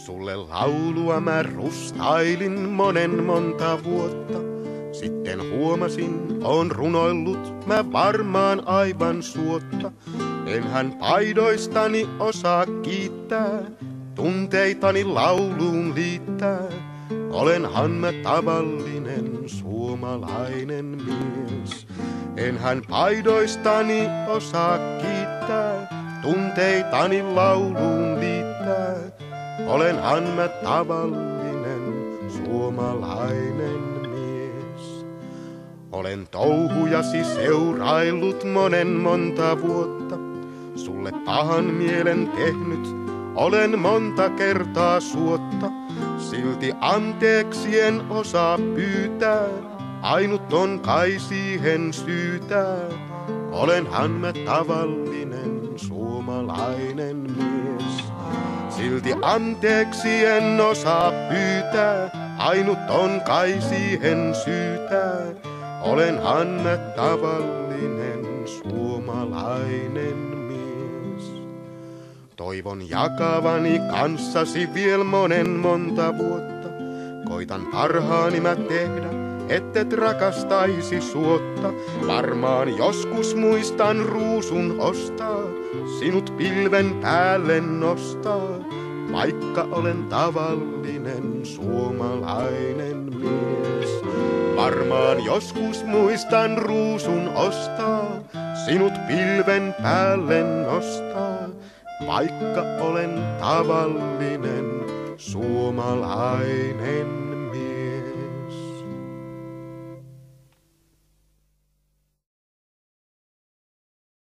Sulle laulua mä rustailin monta vuotta. Sitten huomasin, on runoillut mä varmaan aivan suotta. Enhän paidoistani osaa kiittää, tunteitani lauluun liittää. Olenhan mä tavallinen suomalainen mies. Enhän paidoistani osaa kiittää, tunteitani lauluun liittää. Olenhan mä tavallinen suomalainen mies. Olen touhujasi seuraillut monta vuotta. Sulle pahan mielen tehnyt olen monta kertaa suotta. Silti anteeksi en osaa pyytää, ainut on kai siihen syytää. Olenhan mä tavallinen suomalainen mies. Silti anteeksi en osaa pyytää, ainut on kai siihen syytää. Olenhan mä tavallinen suomalainen mies. Toivon jakavani kanssasi vielä monta vuotta. Koitan parhaani mä tehdä, ettet rakastaisi suotta. Varmaan joskus muistan ruusun ostaa, sinut pilven päälle nostaa. Vaikka olen tavallinen suomalainen mies. Varmaan joskus muistan ruusun ostaa, sinut pilven päälle nostaa. Vaikka olen tavallinen suomalainen